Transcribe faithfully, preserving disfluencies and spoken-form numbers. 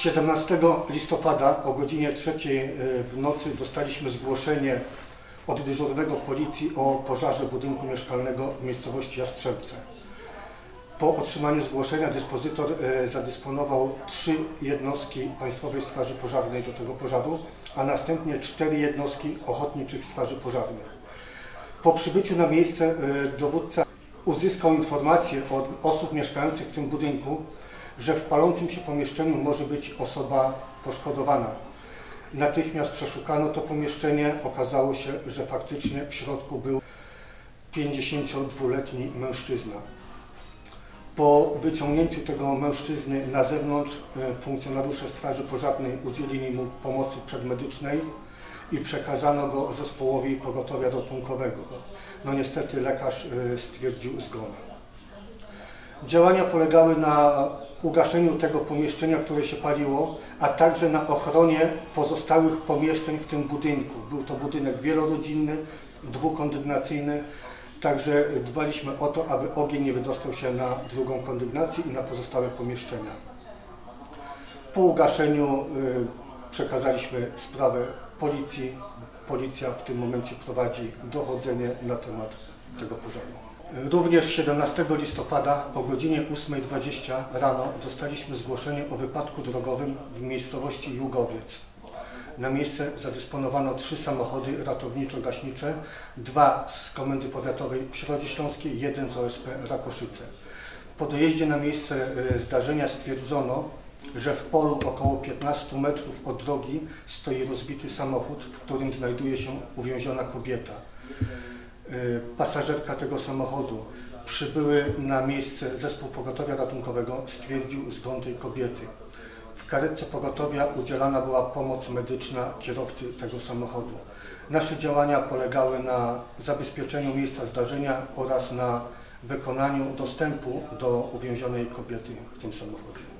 siedemnastego listopada o godzinie trzeciej w nocy dostaliśmy zgłoszenie od dyżurnego policji o pożarze budynku mieszkalnego w miejscowości Jastrzębce. Po otrzymaniu zgłoszenia dyspozytor zadysponował trzy jednostki Państwowej Straży Pożarnej do tego pożaru, a następnie cztery jednostki ochotniczych straży pożarnych. Po przybyciu na miejsce dowódca uzyskał informację od osób mieszkających w tym budynku, że w palącym się pomieszczeniu może być osoba poszkodowana. Natychmiast przeszukano to pomieszczenie. Okazało się, że faktycznie w środku był pięćdziesięciodwuletni mężczyzna. Po wyciągnięciu tego mężczyzny na zewnątrz funkcjonariusze Straży Pożarnej udzielili mu pomocy przedmedycznej i przekazano go zespołowi pogotowia ratunkowego. No niestety lekarz stwierdził zgon. Działania polegały na ugaszeniu tego pomieszczenia, które się paliło, a także na ochronie pozostałych pomieszczeń w tym budynku. Był to budynek wielorodzinny, dwukondygnacyjny, także dbaliśmy o to, aby ogień nie wydostał się na drugą kondygnację i na pozostałe pomieszczenia. Po ugaszeniu przekazaliśmy sprawę policji. Policja w tym momencie prowadzi dochodzenie na temat tego pożaru. Również siedemnastego listopada o godzinie ósmej dwadzieścia rano dostaliśmy zgłoszenie o wypadku drogowym w miejscowości Jugowiec. Na miejsce zadysponowano trzy samochody ratowniczo-gaśnicze, dwa z Komendy Powiatowej w Środzie Śląskiej, jeden z O S P Rakoszyce. Po dojeździe na miejsce zdarzenia stwierdzono, że w polu około piętnastu metrów od drogi stoi rozbity samochód, w którym znajduje się uwięziona kobieta. Pasażerka tego samochodu. Przybyły na miejsce zespół pogotowia ratunkowego, stwierdził zgon tej kobiety. W karetce pogotowia udzielana była pomoc medyczna kierowcy tego samochodu. Nasze działania polegały na zabezpieczeniu miejsca zdarzenia oraz na wykonaniu dostępu do uwięzionej kobiety w tym samochodzie.